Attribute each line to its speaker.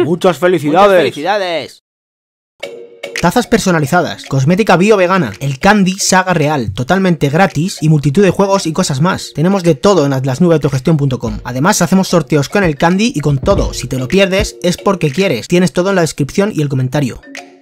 Speaker 1: ¡Muchas felicidades!
Speaker 2: ¡Muchas felicidades!
Speaker 3: Tazas personalizadas, cosmética bio-vegana, el Candy Saga Real, totalmente gratis y multitud de juegos y cosas más. Tenemos de todo en atlasnubeautogestión.com. Además hacemos sorteos con el Candy y con todo. Si te lo pierdes es porque quieres. Tienes todo en la descripción y el comentario.